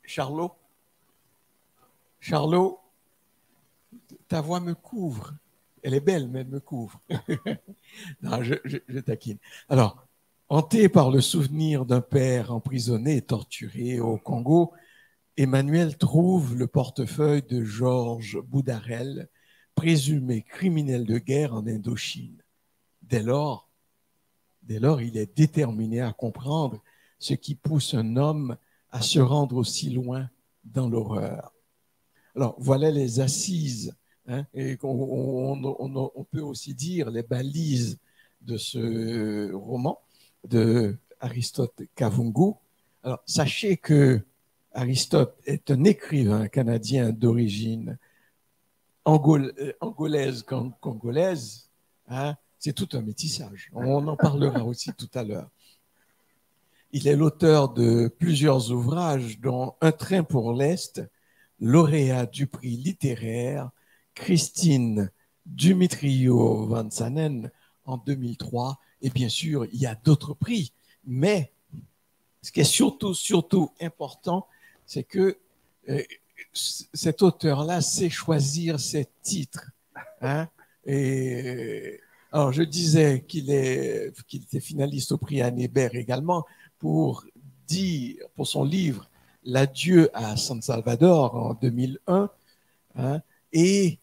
Charlot, Charlot, ta voix me couvre. Elle est belle, mais elle me couvre. Non, je taquine. Alors, hanté par le souvenir d'un père emprisonné et torturé au Congo, Emmanuel trouve le portefeuille de Georges Boudarel, présumé criminel de guerre en Indochine. Dès lors, il est déterminé à comprendre ce qui pousse un homme à se rendre aussi loin dans l'horreur. Alors, voilà les assises, hein, et on peut aussi dire les balises de ce roman de Aristote Kavungu. Alors, sachez que Aristote est un écrivain canadien d'origine angolaise, congolaise, hein, c'est tout un métissage. On en parlera aussi tout à l'heure. Il est l'auteur de plusieurs ouvrages, dont Un train pour l'Est, lauréat du prix littéraire Christine Dumitriau-Vansanen en 2003. Et bien sûr, il y a d'autres prix. Mais ce qui est surtout important, c'est que cet auteur-là sait choisir ses titres. Hein? Et, alors, je disais qu'il était finaliste au prix Anne Hébert également pour son livre L'adieu à San Salvador en 2001. Hein? Et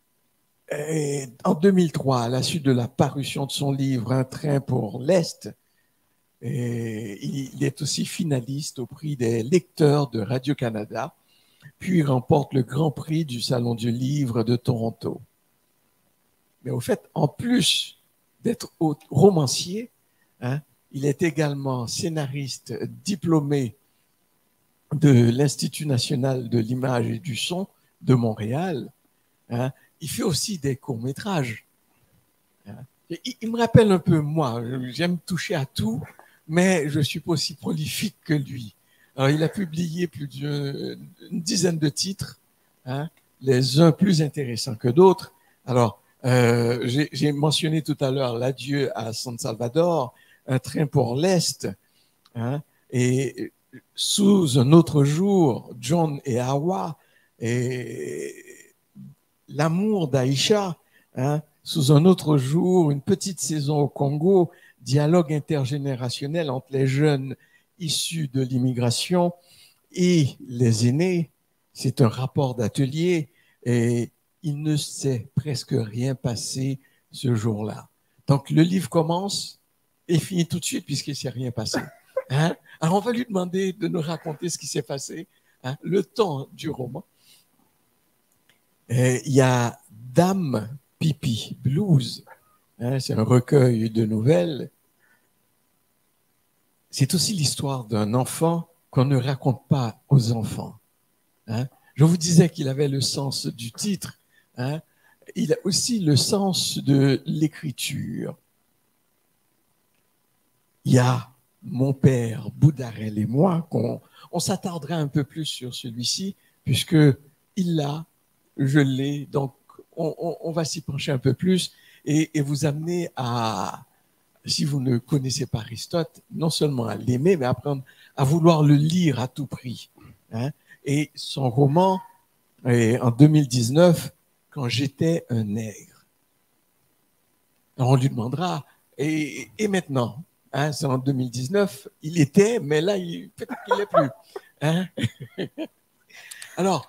en 2003, à la suite de la parution de son livre Un train pour l'Est, il est aussi finaliste au prix des lecteurs de Radio-Canada, puis il remporte le Grand Prix du Salon du Livre de Toronto. Mais au fait, en plus d'être romancier, hein, il est également scénariste diplômé de l'Institut national de l'image et du son de Montréal. Hein. Il fait aussi des courts-métrages. Hein. Il me rappelle un peu moi, j'aime toucher à tout, mais je ne suis pas aussi prolifique que lui. Alors, il a publié plus d'une dizaine de titres, hein, les uns plus intéressants que d'autres. Alors, j'ai mentionné tout à l'heure L'adieu à San Salvador, Un train pour l'Est, hein, et Sous un autre jour, John et Hawa, et L'amour d'Aïcha, hein, Sous un autre jour, Une petite saison au Congo, dialogue intergénérationnel entre les jeunes issus de l'immigration et les aînés. C'est un rapport d'atelier et il ne s'est presque rien passé ce jour-là. Donc le livre commence et finit tout de suite puisqu'il ne s'est rien passé. Hein? Alors on va lui demander de nous raconter ce qui s'est passé, hein, le temps du roman. Il y a Dame Pipi Blues, hein, c'est un recueil de nouvelles. C'est aussi l'histoire d'un enfant qu'on ne raconte pas aux enfants. Hein. Je vous disais qu'il avait le sens du titre. Hein. Il a aussi le sens de l'écriture. Il y a Mon père Boudarel et moi, on s'attardera un peu plus sur celui-ci, puisque il l'a, je l'ai, donc on va s'y pencher un peu plus et vous amener à, si vous ne connaissez pas Aristote, non seulement à l'aimer, mais à vouloir le lire à tout prix. Hein. Et son roman, en 2019, Quand j'étais un nègre. Alors on lui demandera, et maintenant, hein, c'est en 2019, il était, mais là, peut-être qu'il n'est plus. Hein. Alors,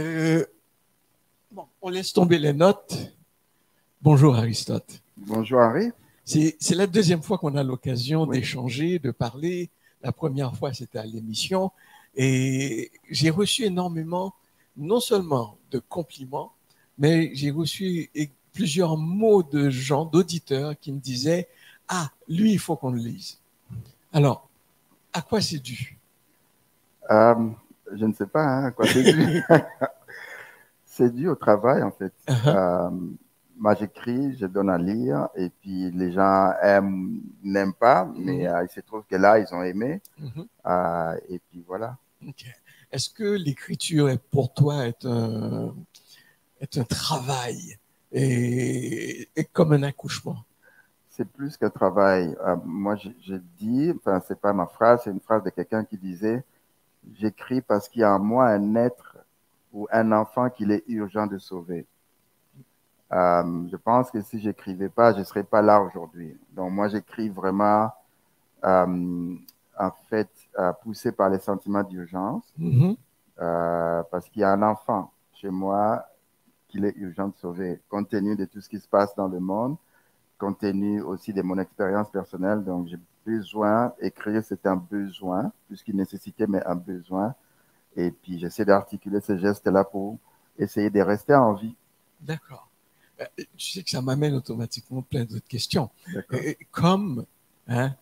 bon, on laisse tomber les notes. Bonjour Aristote. Bonjour Harry. C'est la deuxième fois qu'on a l'occasion d'échanger, de parler. La première fois, c'était à l'émission. Et j'ai reçu énormément, non seulement de compliments, mais j'ai reçu plusieurs mots de gens, d'auditeurs qui me disaient « Ah, lui, il faut qu'on le lise ». Alors, à quoi c'est dû? Je ne sais pas hein, à quoi c'est dû. C'est dû au travail, en fait. Moi, j'écris, je donne à lire, et puis les gens aiment, n'aiment pas, mais il se trouve que là, ils ont aimé. Et puis voilà. Okay. Est-ce que l'écriture, pour toi, est un travail et comme un accouchement? C'est plus qu'un travail. Moi, je dis, enfin, c'est pas ma phrase, c'est une phrase de quelqu'un qui disait J'écris parce qu'il y a en moi un être ou un enfant qu'il est urgent de sauver. Je pense que si j'écrivais pas, je ne serais pas là aujourd'hui. Donc moi, j'écris vraiment, en fait, poussé par les sentiments d'urgence, parce qu'il y a un enfant chez moi qu'il est urgent de sauver, compte tenu de tout ce qui se passe dans le monde, compte tenu aussi de mon expérience personnelle. Donc j'ai besoin, écrire, c'est un besoin, plus qu'une nécessité, mais un besoin. Et puis j'essaie d'articuler ces gestes-là pour essayer de rester en vie. D'accord. Tu sais que ça m'amène automatiquement plein d'autres questions. D'accord. Comme, hein,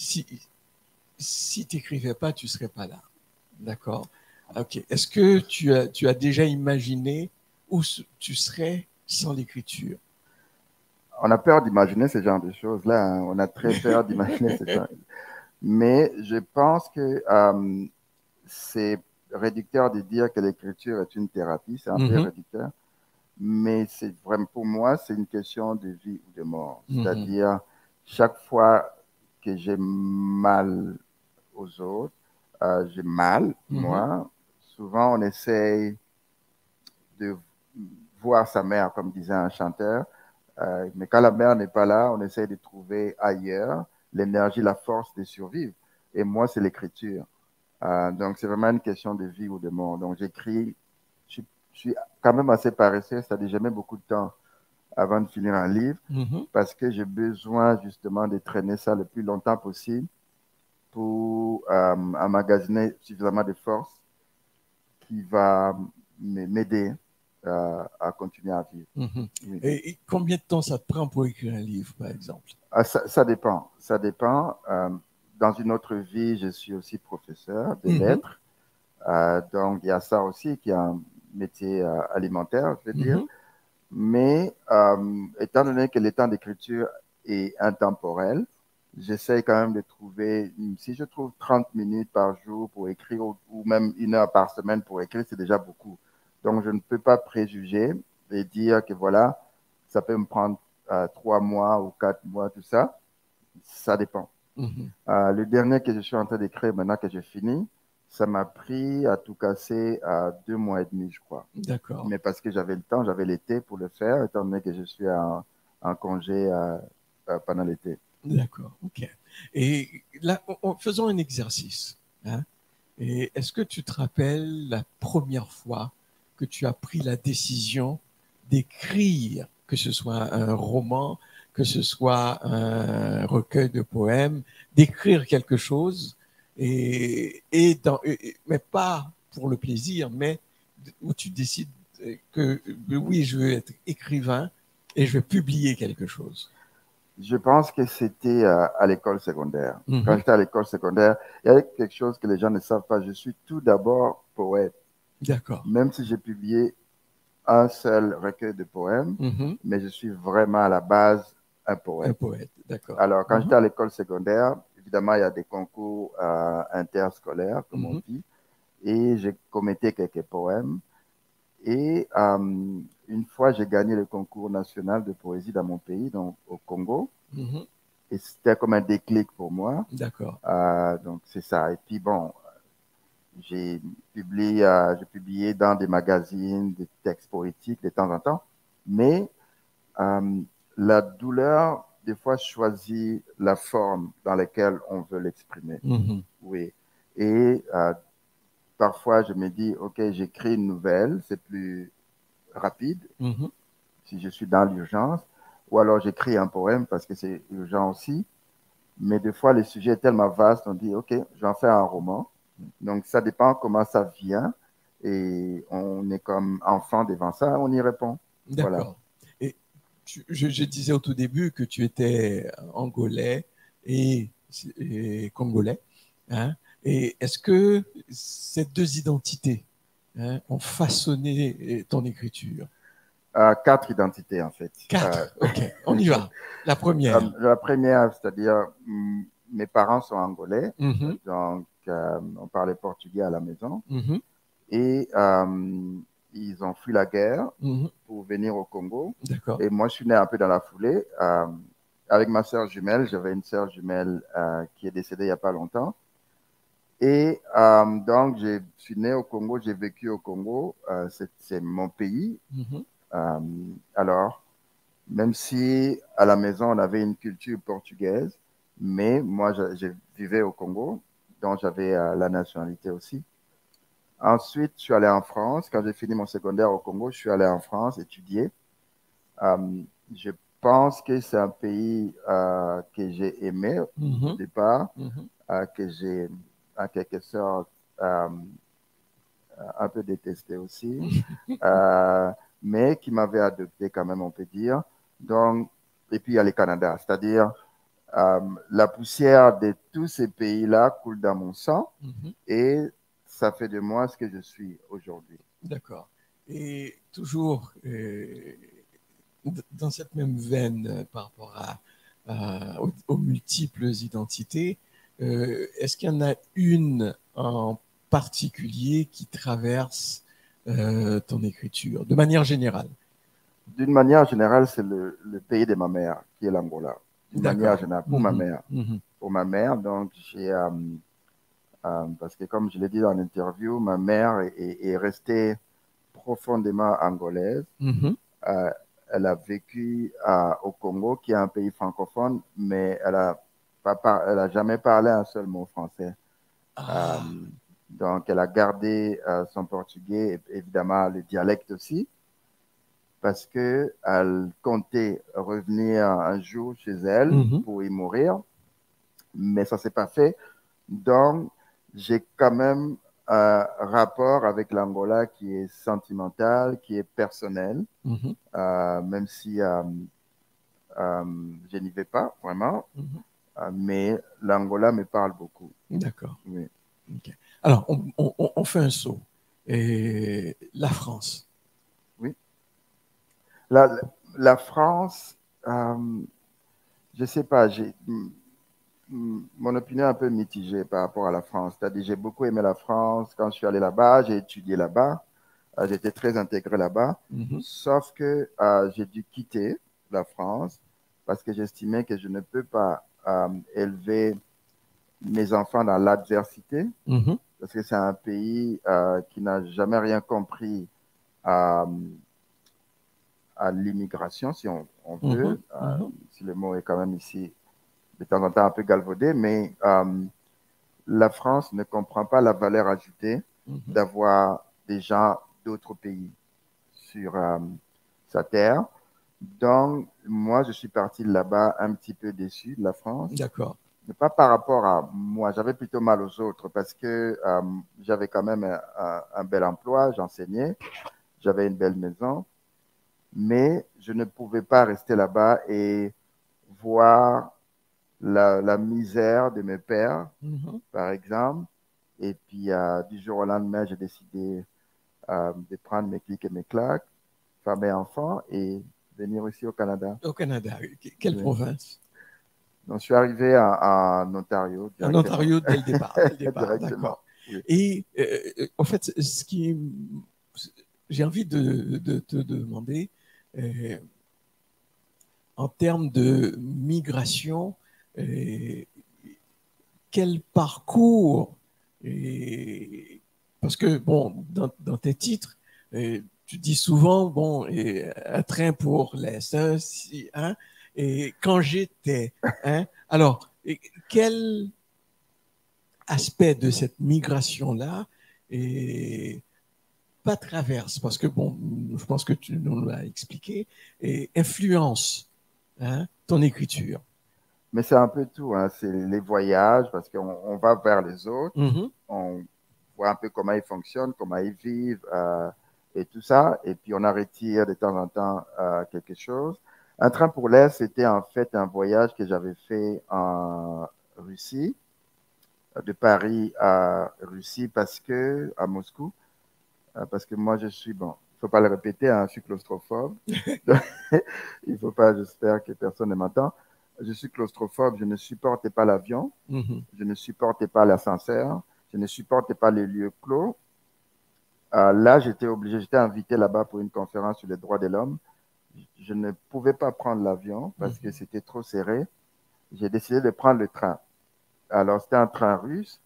si tu n'écrivais pas, tu ne serais pas là. D'accord. Ok. Est-ce que tu as déjà imaginé où tu serais sans l'écriture? On a peur d'imaginer ce genre de choses-là, hein. On a très peur d'imaginer ce genre. Mais je pense que c'est réducteur de dire que l'écriture est une thérapie. C'est un peu réducteur. Mais c'est vraiment, pour moi, c'est une question de vie ou de mort. C'est-à-dire, chaque fois que j'ai mal aux autres, j'ai mal, moi. Souvent, on essaye de voir sa mère, comme disait un chanteur. Mais quand la mère n'est pas là, on essaye de trouver ailleurs l'énergie, la force de survivre. Et moi, c'est l'écriture. Donc, c'est vraiment une question de vie ou de mort. Donc, j'écris. Je suis quand même assez paresseux, c'est-à-dire j'ai mis beaucoup de temps avant de finir un livre parce que j'ai besoin justement de traîner ça le plus longtemps possible pour emmagasiner suffisamment de force qui va m'aider à continuer à vivre. Oui. Et combien de temps ça te prend pour écrire un livre, par exemple? Ça dépend. Ça dépend. Dans une autre vie, je suis aussi professeur de lettres. Donc, il y a ça aussi qui est un métier alimentaire, je veux dire. Mais étant donné que le temps d'écriture est intemporel, j'essaie quand même de trouver, si je trouve 30 minutes par jour pour écrire ou même 1 heure par semaine pour écrire, c'est déjà beaucoup. Donc, je ne peux pas préjuger et dire que voilà, ça peut me prendre 3 mois ou 4 mois, tout ça. Ça dépend. Le dernier que je suis en train d'écrire maintenant que j'ai fini, ça m'a pris à tout casser à 2 mois et demi, je crois. D'accord. Mais parce que j'avais le temps, j'avais l'été pour le faire, étant donné que je suis en congé pendant l'été. D'accord, ok. Et là, faisons un exercice. Hein. Et est-ce que tu te rappelles la première fois que tu as pris la décision d'écrire, que ce soit un roman, que ce soit un recueil de poèmes, d'écrire quelque chose, mais pas pour le plaisir, mais où tu décides que oui, je veux être écrivain et je vais publier quelque chose. Je pense que c'était à l'école secondaire. Quand j'étais à l'école secondaire, il y avait quelque chose que les gens ne savent pas. Je suis tout d'abord poète. D'accord. Même si j'ai publié un seul recueil de poèmes, mais je suis vraiment à la base un poète. Un poète, d'accord. Alors, quand j'étais à l'école secondaire, évidemment, il y a des concours interscolaires, comme on dit, et j'ai commetté quelques poèmes. Et une fois, j'ai gagné le concours national de poésie dans mon pays, donc au Congo. Et c'était comme un déclic pour moi. D'accord. Donc, c'est ça. Et puis, bon, j'ai publié dans des magazines, des textes poétiques de temps en temps. Mais la douleur, des fois, choisit la forme dans laquelle on veut l'exprimer. Oui. Et parfois, je me dis, OK, j'écris une nouvelle, c'est plus rapide si je suis dans l'urgence. Ou alors, j'écris un poème parce que c'est urgent aussi. Mais des fois, le sujet est tellement vaste, on dit, OK, j'en fais un roman. Donc, ça dépend comment ça vient. Et on est comme enfant devant ça, on y répond. D'accord. Voilà. Et je disais au tout début que tu étais angolais et congolais. Hein, et est-ce que ces deux identités ont façonné ton écriture? 4 identités, en fait. 4, ok, on y va. La première. La première, c'est-à-dire, mes parents sont angolais, donc on parlait portugais à la maison. Et ils ont fui la guerre pour venir au Congo. D'accord. Et moi, je suis né un peu dans la foulée. Avec ma sœur jumelle, j'avais une sœur jumelle qui est décédée il n'y a pas longtemps. Et donc, je suis né au Congo, j'ai vécu au Congo. C'est mon pays. Euh, alors, même si à la maison, on avait une culture portugaise, mais moi, je vivais au Congo, donc j'avais la nationalité aussi. Ensuite, je suis allé en France. Quand j'ai fini mon secondaire au Congo, je suis allé en France étudier. Euh, je pense que c'est un pays que j'ai aimé au départ, que j'ai en quelque sorte un peu détesté aussi, mais qui m'avait adopté quand même, on peut dire. Donc, et puis il y a le Canada, c'est-à-dire la poussière de tous ces pays-là coule dans mon sang et ça fait de moi ce que je suis aujourd'hui. D'accord. Et toujours dans cette même veine par rapport aux multiples identités, est-ce qu'il y en a une en particulier qui traverse ton écriture, de manière générale? D'une manière générale, c'est le pays de ma mère, qui est l'Angola. D'une manière générale, pour ma mère. Pour ma mère, donc j'ai... parce que comme je l'ai dit dans l'interview, ma mère est restée profondément angolaise. Elle a vécu au Congo, qui est un pays francophone, mais elle a jamais parlé un seul mot français. Donc, elle a gardé son portugais, et évidemment le dialecte aussi, parce qu'elle comptait revenir un jour chez elle pour y mourir, mais ça ne s'est pas fait. Donc, j'ai quand même un rapport avec l'Angola qui est sentimental, qui est personnel, même si je n'y vais pas vraiment, mais l'Angola me parle beaucoup. D'accord. Oui. Okay. Alors, on fait un saut. Et la France. Oui. La France, je ne sais pas, mon opinion est un peu mitigée par rapport à la France. C'est-à-dire, j'ai beaucoup aimé la France. Quand je suis allé là-bas, j'ai étudié là-bas. J'étais très intégré là-bas. Sauf que j'ai dû quitter la France parce que j'estimais que je ne peux pas élever mes enfants dans l'adversité. Parce que c'est un pays qui n'a jamais rien compris à l'immigration, si on veut. Si le mot est quand même ici de temps en temps un peu galvaudé, mais la France ne comprend pas la valeur ajoutée d'avoir des gens d'autres pays sur sa terre. Donc, moi, je suis parti de là-bas un petit peu déçu de la France. D'accord. Mais pas par rapport à moi, j'avais plutôt mal aux autres parce que j'avais quand même un bel emploi, j'enseignais, j'avais une belle maison, mais je ne pouvais pas rester là-bas et voir la misère de mes pères, par exemple. Et puis, du jour au lendemain, j'ai décidé de prendre mes clics et mes claques, femme et enfants, et venir ici au Canada. Au Canada. Quelle province? Donc, je suis arrivé en Ontario En directement. Ontario dès le départ. Dès le départ, Directement. d'accord. Oui. Et en fait, ce qui, j'ai envie de te demander, en termes de migration, quel parcours, parce que bon, dans tes titres, tu dis souvent, bon, un train pour l'Est, hein, hein, et quand j'étais, hein, alors, quel aspect de cette migration-là et pas traverse, parce que bon, je pense que tu nous l'as expliqué, et influence ton écriture. Mais c'est un peu tout, hein. C'est les voyages, parce qu'on va vers les autres, on voit un peu comment ils fonctionnent, comment ils vivent, et tout ça, et puis on en retire de temps en temps quelque chose. Un train pour l'Est, c'était en fait un voyage que j'avais fait en Russie, de Paris à Russie, à Moscou, parce que moi je suis, bon, il ne faut pas le répéter, hein, je suis claustrophobe. Il ne faut pas, j'espère que personne ne m'entend. Je suis claustrophobe, je ne supportais pas l'avion, je ne supportais pas l'ascenseur, je ne supportais pas les lieux clos. Là, j'étais invité là-bas pour une conférence sur les droits de l'homme. Je ne pouvais pas prendre l'avion parce que c'était trop serré. J'ai décidé de prendre le train. Alors, c'était un train russe.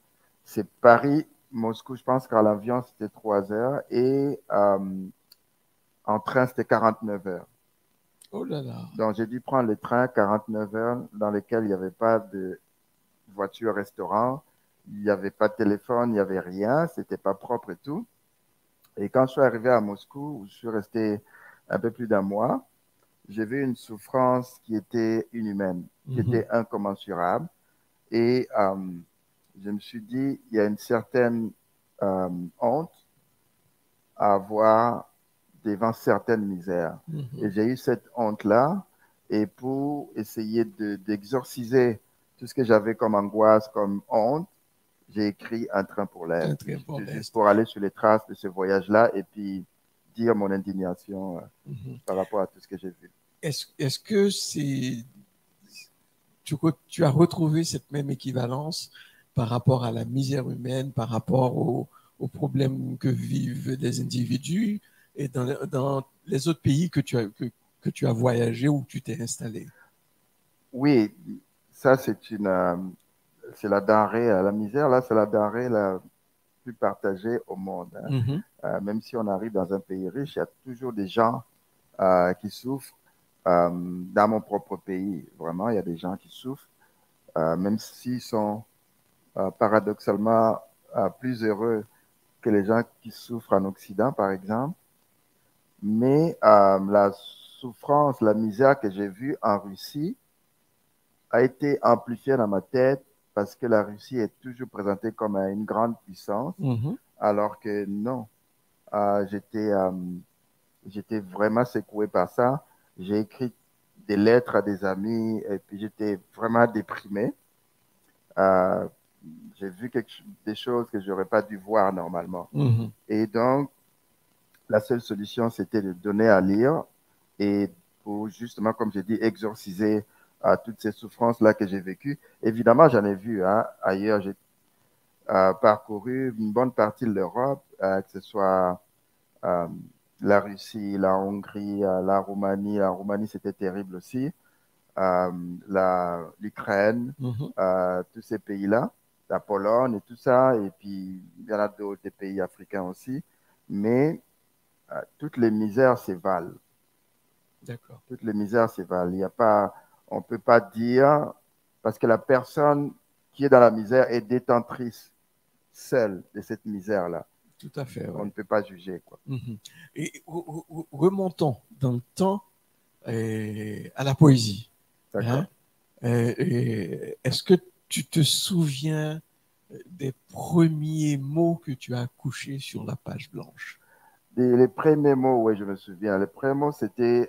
c'est Paris, Moscou, je pense qu'à l'avion, c'était 3 heures et en train, c'était 49 heures. Oh là là. Donc, j'ai dû prendre le train 49 heures dans lesquelles il n'y avait pas de voiture-restaurant, il n'y avait pas de téléphone, il n'y avait rien, c'était pas propre et tout. Et quand je suis arrivé à Moscou, où je suis resté un peu plus d'un mois, j'ai vu une souffrance qui était inhumaine, qui était incommensurable. Et je me suis dit, il y a une certaine euh, honte à avoir devant certaines misères. Et j'ai eu cette honte-là. Et pour essayer d'exorciser tout ce que j'avais comme angoisse, comme honte, j'ai écrit Un train pour Un l'Est, train pour juste l'Est. pour aller sur les traces de ce voyage-là et puis dire mon indignation par rapport à tout ce que j'ai vu. Est-ce que tu as retrouvé cette même équivalence par rapport à la misère humaine, par rapport aux problèmes que vivent les individus et dans les autres pays que tu as voyagé ou que tu t'es installé? Oui, ça c'est la denrée, la misère, là, c'est la denrée la plus partagée au monde, hein. Même si on arrive dans un pays riche, il y a toujours des gens qui souffrent. Dans mon propre pays, vraiment, il y a des gens qui souffrent, même s'ils sont paradoxalement plus heureux que les gens qui souffrent en Occident, par exemple. Mais la souffrance, la misère que j'ai vue en Russie a été amplifiée dans ma tête parce que la Russie est toujours présentée comme une grande puissance, alors que non. Euh, j'étais, euh, J'étais vraiment secoué par ça. J'ai écrit des lettres à des amis et puis j'étais vraiment déprimé. Euh, j'ai vu des choses que j'aurais pas dû voir normalement. Et donc, la seule solution, c'était de donner à lire et pour justement, comme j'ai dit, exorciser toutes ces souffrances-là que j'ai vécues. Évidemment, j'en ai vu hein, ailleurs. J'ai parcouru une bonne partie de l'Europe, que ce soit euh, la Russie, la Hongrie, la Roumanie. La Roumanie, c'était terrible aussi. L'Ukraine, tous ces pays-là, la Pologne et tout ça. Et puis, il y en a d'autres des pays africains aussi. Mais toutes les misères s'évalent. D'accord. Toutes les misères s'évalent. Il y a pas, on ne peut pas dire, parce que la personne qui est dans la misère est détentrice seule de cette misère-là. Tout à fait, On ouais. ne peut pas juger, quoi. Et remontons dans le temps à la poésie. D'accord. Hein? Est-ce que tu te souviens des premiers mots que tu as couchés sur la page blanche? Les premiers mots, oui, je me souviens. Les premiers mots, c'était,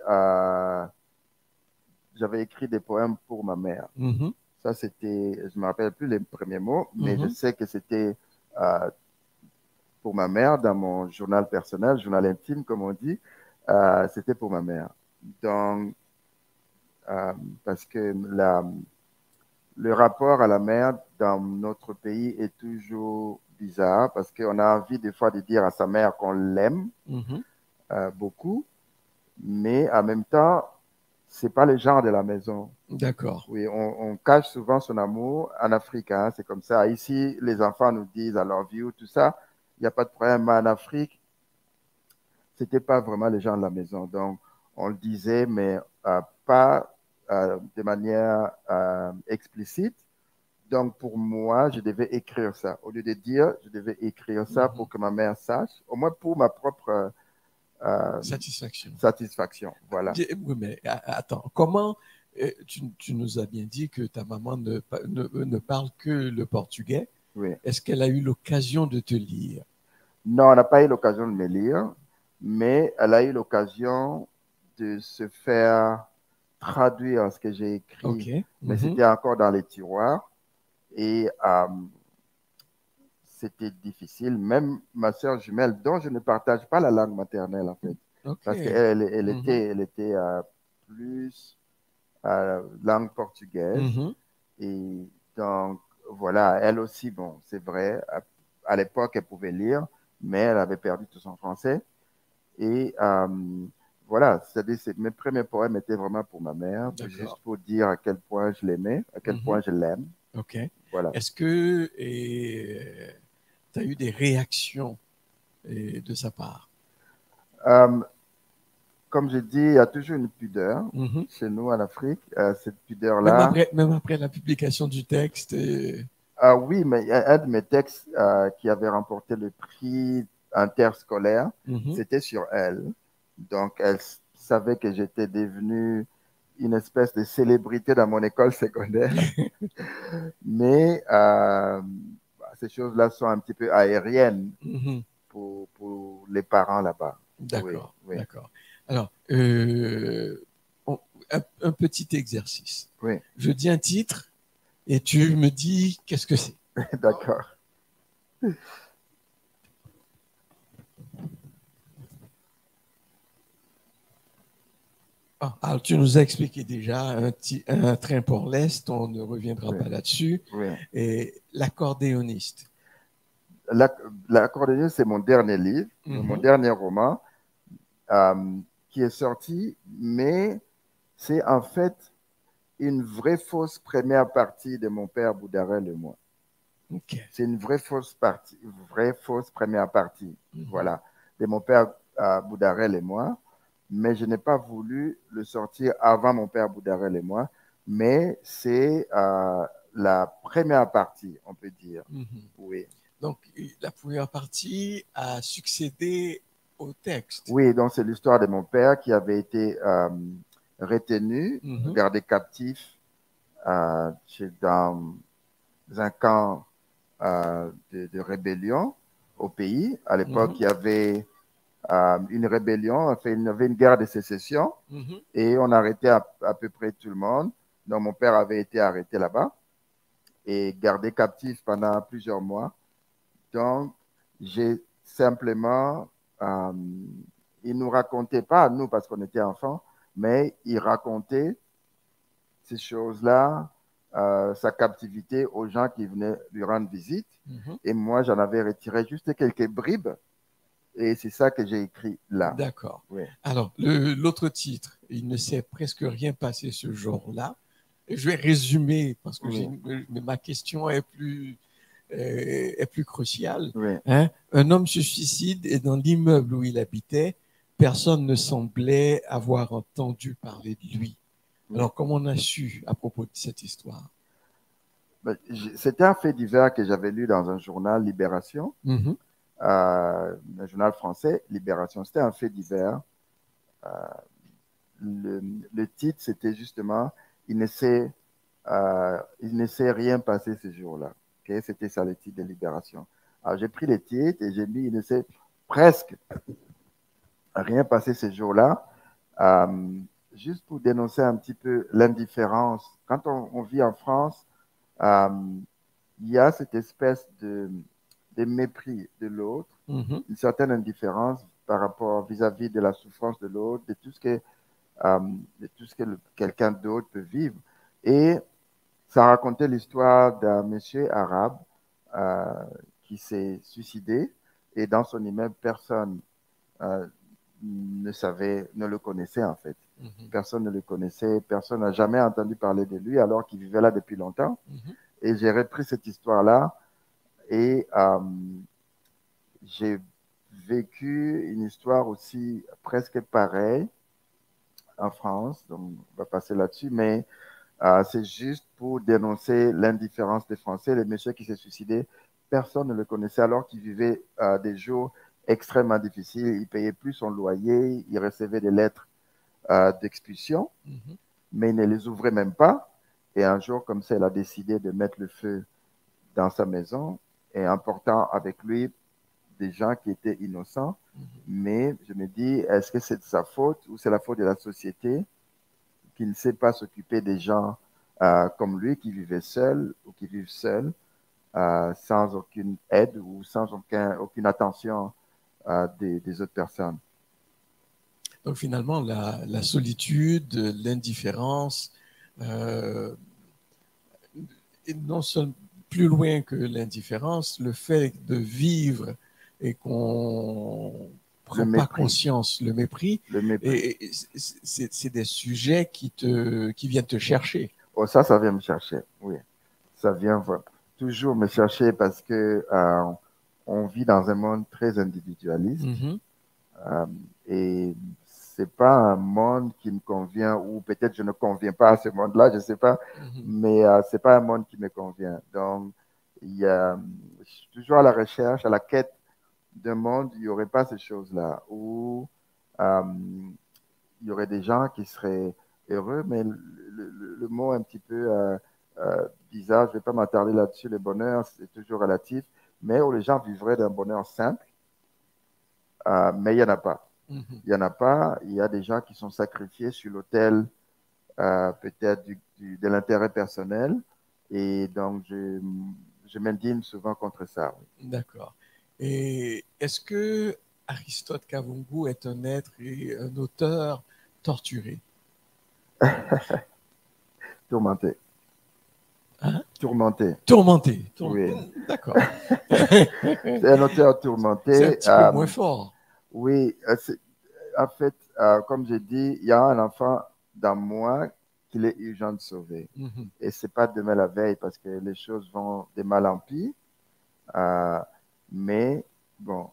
j'avais écrit des poèmes pour ma mère. Ça, c'était, je ne me rappelle plus les premiers mots, mais je sais que c'était pour ma mère dans mon journal personnel, journal intime, comme on dit. C'était pour ma mère. Donc, parce que le rapport à la mère dans notre pays est toujours bizarre, parce qu'on a envie des fois de dire à sa mère qu'on l'aime beaucoup, mais en même temps, c'est pas le genre de la maison. D'accord. Oui, on cache souvent son amour en Afrique, hein, c'est comme ça. Ici, les enfants nous disent I love you, tout ça, il n'y a pas de problème. Mais en Afrique, c'était pas vraiment les gens de la maison. Donc, on le disait, mais pas de manière explicite. Donc, pour moi, je devais écrire ça. Au lieu de dire, je devais écrire ça pour que ma mère sache, au moins pour ma propre Satisfaction. satisfaction. Voilà. Oui, mais attends, comment tu nous as bien dit que ta maman ne parle que le portugais. Oui. Est-ce qu'elle a eu l'occasion de te lire? Non, elle n'a pas eu l'occasion de me lire, mais elle a eu l'occasion de se faire traduire ce que j'ai écrit, OK. mais c'était encore dans les tiroirs et c'était difficile. Même ma sœur jumelle, dont je ne partage pas la langue maternelle en fait, OK. parce qu'elle était plus langue portugaise et donc voilà, elle aussi, bon, c'est vrai, à l'époque elle pouvait lire, mais elle avait perdu tout son français. Et voilà, c'est-à-dire mes premiers poèmes étaient vraiment pour ma mère, juste pour dire à quel point je l'aimais, à quel point je l'aime. OK. Voilà. Est-ce que tu as eu des réactions de sa part? Comme je dis, il y a toujours une pudeur Mhm. chez nous en Afrique. Cette Même pudeur-là. après, même après la publication du texte? Oui, mais il y a un de mes textes qui avait remporté le prix interscolaire, Mhm. c'était sur elle. Donc, elle savait que j'étais devenu une espèce de célébrité dans mon école secondaire. Mais ces choses-là sont un petit peu aériennes Mhm. pour les parents là-bas. Oui, D'accord, oui, d'accord. Alors, un petit exercice. oui, Je dis un titre et tu me dis qu'est-ce que c'est. d'accord. Alors, tu nous as expliqué déjà un train pour l'Est, on ne reviendra Oui, pas là-dessus. oui. Et l'accordéoniste. L'accordéoniste, c'est mon dernier livre, mon Mhm. dernier roman qui est sorti, mais c'est en fait une vraie fausse première partie de mon père Boudarel et moi. OK. C'est une vraie fausse partie, vraie fausse première partie, Mhm. voilà, de mon père Boudarel et moi. Mais je n'ai pas voulu le sortir avant mon père Boudarel et moi, mais c'est la première partie, on peut dire. Mhm. Oui. Donc, la première partie a succédé au texte. Oui, donc c'est l'histoire de mon père qui avait été retenu, Mhm. gardé captif dans un camp de rébellion au pays. À l'époque, Mhm. il y avait une rébellion, enfin, il y avait une guerre de sécession Mhm. et on arrêtait à peu près tout le monde. Donc mon père avait été arrêté là-bas et gardé captif pendant plusieurs mois. Donc j'ai simplement, il ne nous racontait pas à nous parce qu'on était enfants, mais il racontait ces choses-là, sa captivité aux gens qui venaient lui rendre visite. Mhm. Et moi, j'en avais retiré juste quelques bribes. Et c'est ça que j'ai écrit là. D'accord. Oui. Alors, l'autre titre, il ne s'est presque rien passé ce jour-là. Je vais résumer parce que Oui. ma question est plus cruciale. Oui. Hein? Un homme se suicide et dans l'immeuble où il habitait, personne ne semblait avoir entendu parler de lui. Oui. Alors, comment on a su à propos de cette histoire? C'était un fait divers que j'avais lu dans un journal Libération, Mhm. un journal français, Libération. C'était un fait divers. Le titre, c'était justement il ne s'est rien passé ce jour-là. Okay? C'était ça le titre de Libération. Alors j'ai pris les titres et j'ai mis il ne s'est presque rien passé ce jour-là, juste pour dénoncer un petit peu l'indifférence. Quand on vit en France, euh, il y a cette espèce de mépris de l'autre, Mhm. une certaine indifférence par rapport vis-à-vis de la souffrance de l'autre, de tout ce que quelqu'un d'autre peut vivre. Et ça racontait l'histoire d'un monsieur arabe euh, qui s'est suicidé et dans son immeuble, personne euh, ne le connaissait en fait. Mhm. Personne ne le connaissait, personne n'a jamais entendu parler de lui alors qu'il vivait là depuis longtemps. Mhm. Et j'ai repris cette histoire-là et j'ai vécu une histoire aussi presque pareille en France, donc on va passer là-dessus, mais c'est juste pour dénoncer l'indifférence des Français. Le monsieur qui s'est suicidé, personne ne le connaissait alors qu'il vivait des jours extrêmement difficiles. Il payait plus son loyer, il recevait des lettres d'expulsion, Mhm. mais il ne les ouvrait même pas. Et un jour, comme ça, il a décidé de mettre le feu dans sa maison et emportant avec lui des gens qui étaient innocents. Mhm. Mais je me dis, est-ce que c'est de sa faute ou c'est la faute de la société qui ne sait pas s'occuper des gens comme lui qui vivaient seuls ou qui vivent seuls sans aucune aide ou sans aucune attention des autres personnes. Donc finalement, la solitude, l'indifférence, euh, et non seulement plus loin que l'indifférence, le fait de vivre et qu'on Le prend pas mépris. conscience, le mépris, Le mépris. et c'est des sujets qui viennent te chercher. Oh, ça vient me chercher, oui. Ça vient toujours me chercher parce que on vit dans un monde très individualiste. Euh, et c'est pas un monde qui me convient, ou peut-être je ne conviens pas à ce monde-là, je sais pas, mais c'est pas un monde qui me convient. Donc, je suis toujours à la recherche, à la quête d'un monde où il n'y aurait pas ces choses-là, où euh, il y aurait des gens qui seraient heureux, mais le mot un petit peu bizarre, je ne vais pas m'attarder là-dessus, le bonheur, c'est toujours relatif, mais où les gens vivraient d'un bonheur simple, mais il n'y en a pas. Il n'y en a pas. Il y a des gens qui sont sacrifiés sur l'autel peut-être de l'intérêt personnel. Et donc, je m'indigne souvent contre ça. Oui. D'accord. Et est-ce que Aristote Kavungu est un être et un auteur torturé? Tourmenté. Hein? Tourmenté. Tourmenté. Oui. D'accord. C'est un auteur C'est un tourmenté. petit peu moins fort. Oui, en fait, comme j'ai dit, il y a un enfant dans moi qu'il est urgent de sauver. Et ce n'est pas demain la veille parce que les choses vont de mal en pis. Mais bon,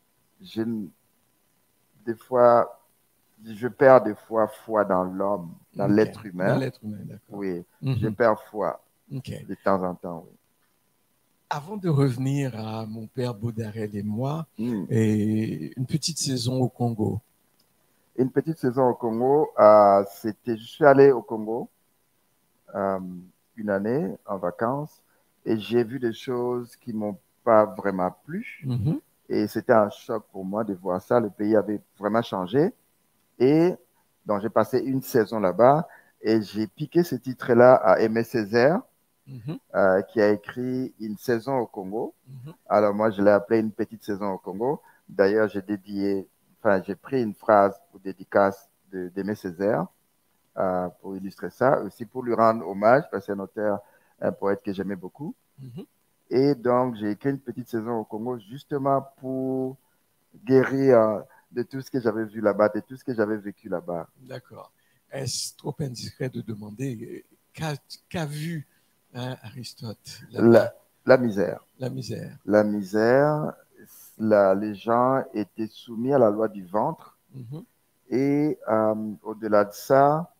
des fois, je perds des fois foi dans l'homme, dans l'être Dans humain. l'être humain, d'accord. Oui, je perds foi de temps en temps. Oui. Avant de revenir à mon père Baudarel et moi, et une petite saison au Congo. Une petite saison au Congo, je suis allé au Congo une année en vacances et j'ai vu des choses qui m'ont pas vraiment plu. Et c'était un choc pour moi de voir ça. Le pays avait vraiment changé. Et donc, j'ai passé une saison là-bas et j'ai piqué ce titre-là à Aimé Césaire, qui a écrit Une saison au Congo. Alors, moi, je l'ai appelé Une petite saison au Congo. D'ailleurs, j'ai pris une phrase pour dédicace d'Aimé Césaire pour illustrer ça, aussi pour lui rendre hommage, parce que c'est un auteur, un poète que j'aimais beaucoup. Et donc, j'ai écrit Une petite saison au Congo justement pour guérir de tout ce que j'avais vu là-bas, de tout ce que j'avais vécu là-bas. D'accord. Est-ce trop indiscret de demander qu'a vu Aristote là-bas? La misère. La misère. La misère, les gens étaient soumis à la loi du ventre. Et au-delà de ça,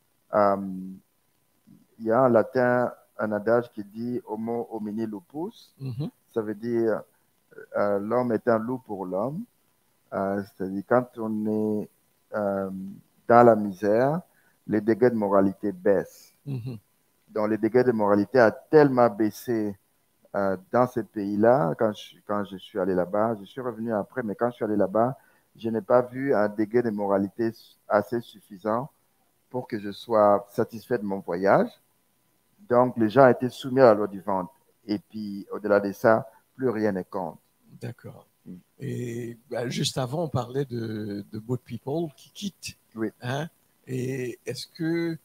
il y a en latin un adage qui dit Homo homini lupus. Ça veut dire l'homme est un loup pour l'homme. C'est-à-dire quand on est dans la misère, les degrés de moralité baissent. Donc les degrés de moralité a tellement baissé dans ces pays-là, quand je suis allé là-bas, je suis revenu après, mais quand je suis allé là-bas, je n'ai pas vu un degré de moralité assez suffisant pour que je sois satisfait de mon voyage. Donc, les gens étaient soumis à la loi du ventre. Et puis, au-delà de ça, plus rien ne compte. D'accord. Et juste avant, on parlait de Boat People qui quittent. Oui. Hein? Et est-ce que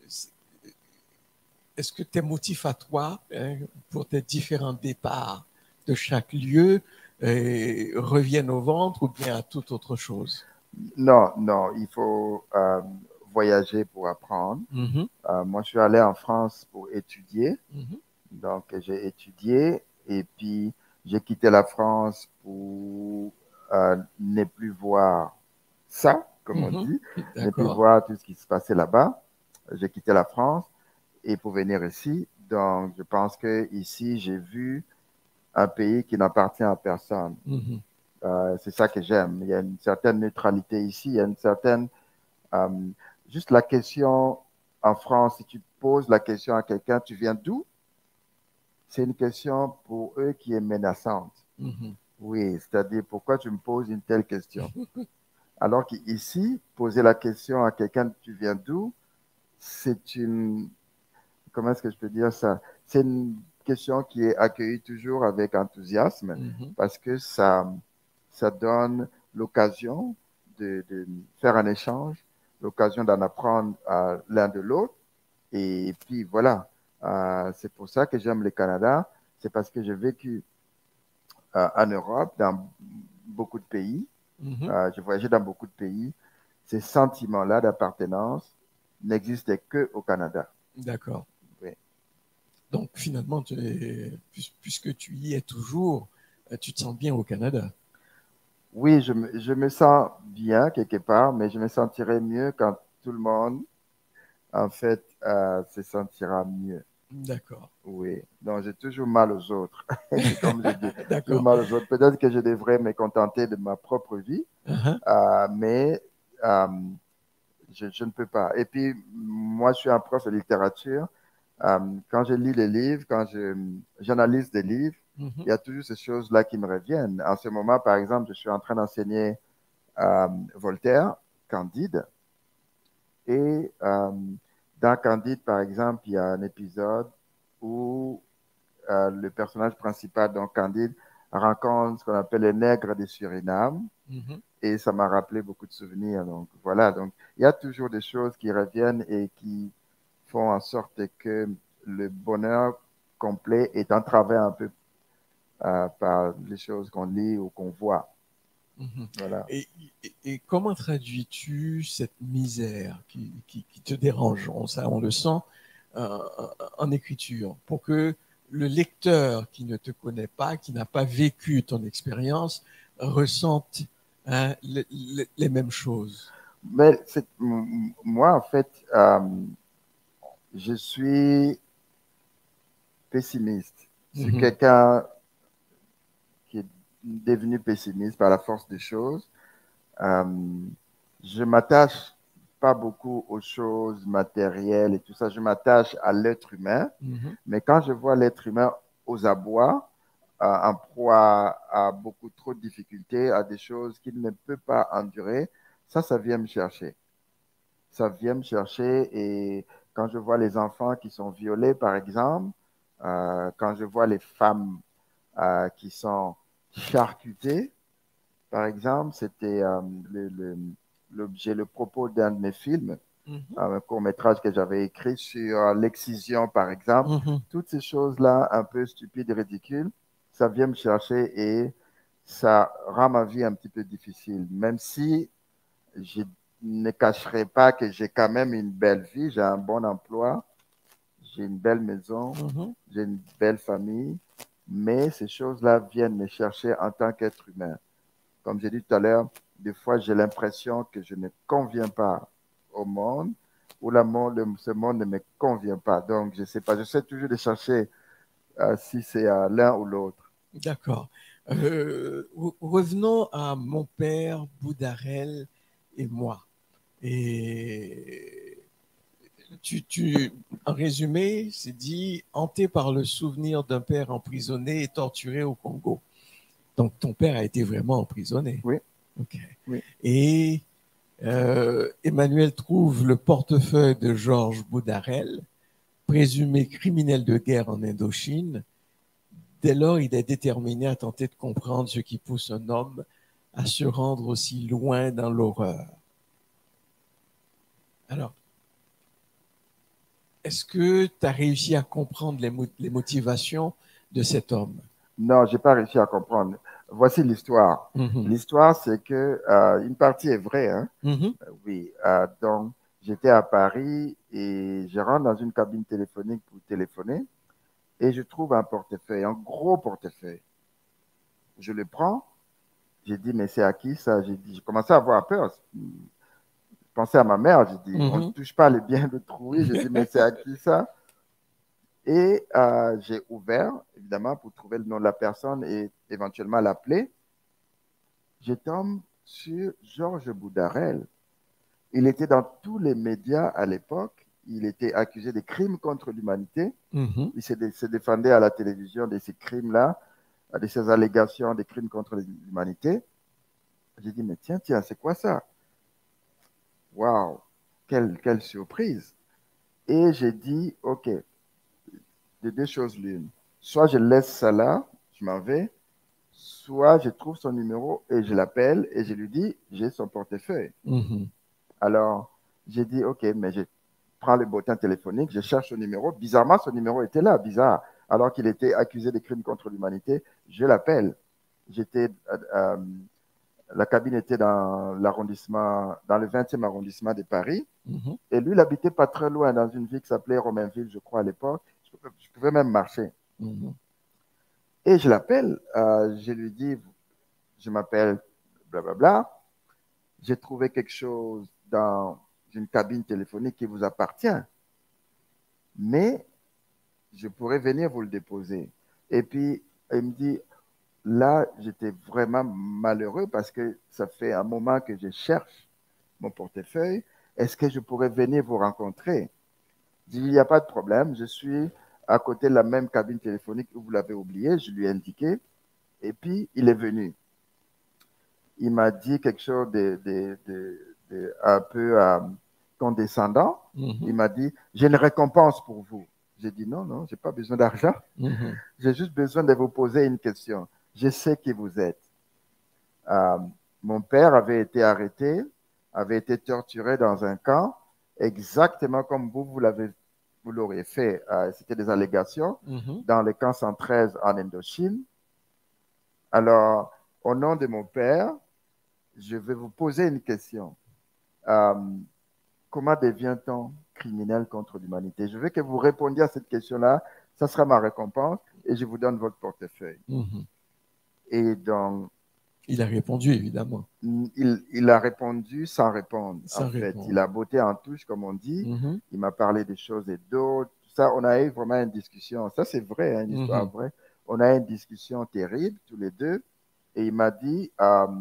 tes motifs à toi, pour tes différents départs de chaque lieu, reviennent au ventre ou bien à toute autre chose? Non, non, il faut voyager pour apprendre. Moi, je suis allé en France pour étudier. Donc, j'ai étudié et puis j'ai quitté la France pour ne plus voir ça, comme on dit, ne plus voir tout ce qui se passait là-bas. J'ai quitté la France et pour venir ici. Donc, je pense que ici, j'ai vu un pays qui n'appartient à personne. C'est ça que j'aime. Il y a une certaine neutralité ici. Il y a une certaine... juste la question en France, si tu poses la question à quelqu'un, tu viens d'où? C'est une question pour eux qui est menaçante. Oui, c'est-à-dire pourquoi tu me poses une telle question? Alors qu'ici, poser la question à quelqu'un, tu viens d'où? C'est une... Comment est-ce que je peux dire ça? C'est une question qui est accueillie toujours avec enthousiasme parce que ça donne l'occasion de faire un échange, l'occasion d'en apprendre l'un de l'autre. Et puis voilà, c'est pour ça que j'aime le Canada. C'est parce que j'ai vécu en Europe, dans beaucoup de pays. J'ai voyagé dans beaucoup de pays. Ces sentiments-là d'appartenance n'existaient qu'au Canada. D'accord. Oui. Donc, finalement, puisque tu y es toujours, tu te sens bien au Canada. Oui, je me sens bien quelque part, mais je me sentirai mieux quand tout le monde, en fait, se sentira mieux. D'accord. Oui, donc j'ai toujours mal aux autres. Comme je dis, toujours D'accord. mal aux autres. Peut-être que je devrais me contenter de ma propre vie, Uh-huh. mais euh, je ne peux pas. Et puis, moi, je suis un prof de littérature. Quand je lis les livres, j'analyse des livres, il Mhm. y a toujours ces choses-là qui me reviennent. En ce moment, par exemple, je suis en train d'enseigner Voltaire, Candide. Et dans Candide, par exemple, il y a un épisode où le personnage principal, donc Candide, rencontre ce qu'on appelle les nègres de Suriname. Mhm. Et ça m'a rappelé beaucoup de souvenirs. Donc voilà, donc il y a toujours des choses qui reviennent et qui font en sorte que le bonheur complet est entravé un peu par les choses qu'on lit ou qu'on voit. Mhm. Voilà. Et comment traduis-tu cette misère qui te dérange? On le sent euh, en écriture, pour que le lecteur qui ne te connaît pas, qui n'a pas vécu ton expérience, ressente hein, les mêmes choses. Mais moi, en fait, je suis pessimiste. Je suis Mhm. quelqu'un qui est devenu pessimiste par la force des choses. Euh, je m'attache pas beaucoup aux choses matérielles et tout ça. Je m'attache à l'être humain. Mhm. Mais quand je vois l'être humain aux abois, en proie à beaucoup trop de difficultés, à des choses qu'il ne peut pas endurer, ça vient me chercher. Ça vient me chercher et quand je vois les enfants qui sont violés, par exemple, quand je vois les femmes qui sont charcutées, par exemple, c'était l'objet, le propos d'un de mes films, Mhm. un court-métrage que j'avais écrit sur l'excision, par exemple. Mhm. Toutes ces choses-là, un peu stupides et ridicules, ça vient me chercher et ça rend ma vie un petit peu difficile. Même si je ne cacherai pas que j'ai quand même une belle vie, j'ai un bon emploi, j'ai une belle maison, Mhm. j'ai une belle famille, mais ces choses-là viennent me chercher en tant qu'être humain. Comme j'ai dit tout à l'heure, des fois j'ai l'impression que je ne conviens pas au monde ou ce monde ne me convient pas. Donc je ne sais pas, j'essaie toujours de chercher si c'est l'un ou l'autre. D'accord. Revenons à mon père, Boudarel et moi. Et en résumé, c'est dit, hanté par le souvenir d'un père emprisonné et torturé au Congo. Donc, ton père a été vraiment emprisonné. Oui, OK. oui. Et Emmanuel trouve le portefeuille de Georges Boudarel, présumé criminel de guerre en Indochine. Dès lors, il est déterminé à tenter de comprendre ce qui pousse un homme à se rendre aussi loin dans l'horreur. Alors, est-ce que tu as réussi à comprendre les motivations de cet homme? Non, j'ai pas réussi à comprendre. Voici l'histoire. Mhm. L'histoire, c'est que une partie est vraie, hein. Mhm. Oui. Donc, j'étais à Paris et je rentre dans une cabine téléphonique pour téléphoner et je trouve un portefeuille, un gros portefeuille. Je le prends. J'ai dit, mais c'est à qui ça? J'ai commencé à avoir peur. Je pensais à ma mère. J'ai dit, on ne Mhm. touche pas les biens d'autrui. J'ai dit, mais c'est à qui ça? Et j'ai ouvert, évidemment, pour trouver le nom de la personne et éventuellement l'appeler. Je tombe sur Georges Boudarel. Il était dans tous les médias à l'époque. Il était accusé de crimes contre l'humanité. Mhm. Il se défendait à la télévision de ces crimes-là, de ces allégations de crimes contre l'humanité. J'ai dit, mais tiens, c'est quoi ça? Waouh, quelle surprise. Et j'ai dit, OK, de deux choses l'une. Soit je laisse ça là, je m'en vais, soit je trouve son numéro et je l'appelle et je lui dis, j'ai son portefeuille. Mhm. Alors, j'ai dit, OK, mais je prends le bottin téléphonique, je cherche son numéro. Bizarrement, son numéro était là, bizarre. Alors qu'il était accusé de crimes contre l'humanité, je l'appelle. J'étais, la cabine était dans l'arrondissement, dans le 20e arrondissement de Paris. Mhm. Et lui, il habitait pas très loin, dans une ville qui s'appelait Romainville, je crois, à l'époque. Je Je pouvais même marcher. Mhm. Et je l'appelle, je lui dis, je m'appelle blablabla, j'ai trouvé quelque chose dans une cabine téléphonique qui vous appartient, mais je pourrais venir vous le déposer. Et puis, il me dit, là, j'étais vraiment malheureux parce que ça fait un moment que je cherche mon portefeuille. Est-ce que je pourrais venir vous rencontrer? Je dis, il n'y a pas de problème, je suis à côté de la même cabine téléphonique où vous l'avez oublié, je lui ai indiqué, et puis il est venu. Il m'a dit quelque chose de un peu condescendant. Il Mhm. m'a dit, j'ai une récompense pour vous. J'ai dit, non, non, je n'ai pas besoin d'argent. Mhm. J'ai juste besoin de vous poser une question. Je sais qui vous êtes. Euh, Mon père avait été arrêté, avait été torturé dans un camp, exactement comme vous l'auriez fait. C'était des allégations Mhm. dans le camp 113 en Indochine. Alors, au nom de mon père, je vais vous poser une question. Euh, Comment devient-on criminel contre l'humanité? Je veux que vous répondiez à cette question-là. Ça sera ma récompense et je vous donne votre portefeuille. Mhm. Et donc, Il a répondu, évidemment, il a répondu sans répondre, en sans fait. Il répondre. a botté en touche, comme on dit. Mhm. Il m'a parlé des choses et d'autres. Ça, on a eu vraiment une discussion. Ça, c'est vrai, hein, une histoire Mhm. vraie. On a eu une discussion terrible, tous les deux. Et il m'a dit,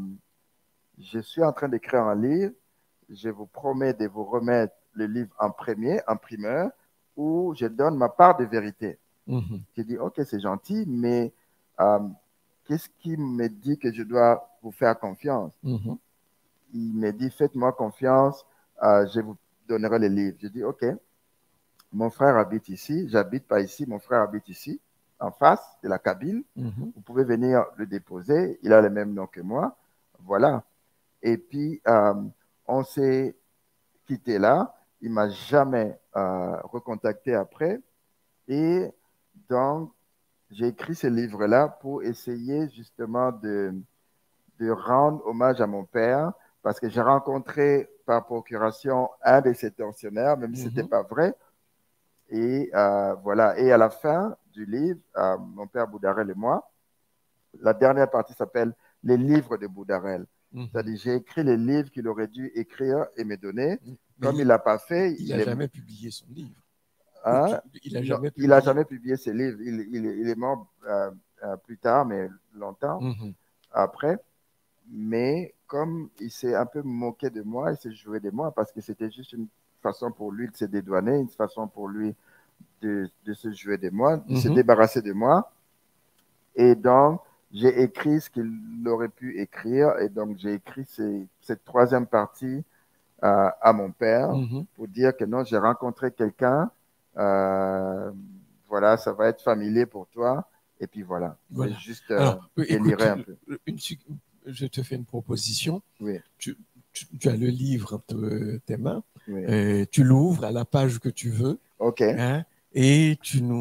je suis en train d'écrire un livre. Je vous promets de vous remettre le livre en premier, en primeur, où je donne ma part de vérité. Mhm. J'ai dit, OK, c'est gentil, mais euh, qu'est-ce qui me dit que je dois vous faire confiance? Mhm. Il m'a dit, faites-moi confiance, je vous donnerai le livre. J'ai dit, OK, mon frère habite ici, j'habite pas ici, mon frère habite ici, en face de la cabine. Mhm. Vous pouvez venir le déposer, il a le même nom que moi. Voilà. Et puis, on s'est quitté là. Il m'a jamais recontacté après. Et donc, j'ai écrit ce livre-là pour essayer justement de rendre hommage à mon père parce que j'ai rencontré par procuration un de ses tortionnaires, même si ce n'était Mhm. pas vrai. Et voilà. Et à la fin du livre, mon père Boudarel et moi, la dernière partie s'appelle Les livres de Boudarel. Mhm. C'est-à-dire, j'ai écrit les livres qu'il aurait dû écrire et me donner. Mais Comme il ne l'a pas fait, il n'a jamais publié son livre. hein, Il n'a non, jamais il n'a publié. jamais publié ses livres. Il est mort plus tard, mais longtemps Mhm. après. Mais comme il s'est un peu moqué de moi, il s'est joué de moi parce que c'était juste une façon pour lui de se dédouaner, une façon pour lui de se jouer de moi, de se Mhm. débarrasser de moi. Et donc, j'ai écrit ce qu'il aurait pu écrire. Et donc, j'ai écrit cette troisième partie à mon père Mhm. pour dire que non, j'ai rencontré quelqu'un. euh, voilà, ça va être familier pour toi. Et puis voilà, c'est Voilà. juste Alors, écoute, délirer un peu. une su- je te fais une proposition. Oui, Tu, tu as le livre entre tes mains. oui. Tu l'ouvres à la page que tu veux, OK, hein, et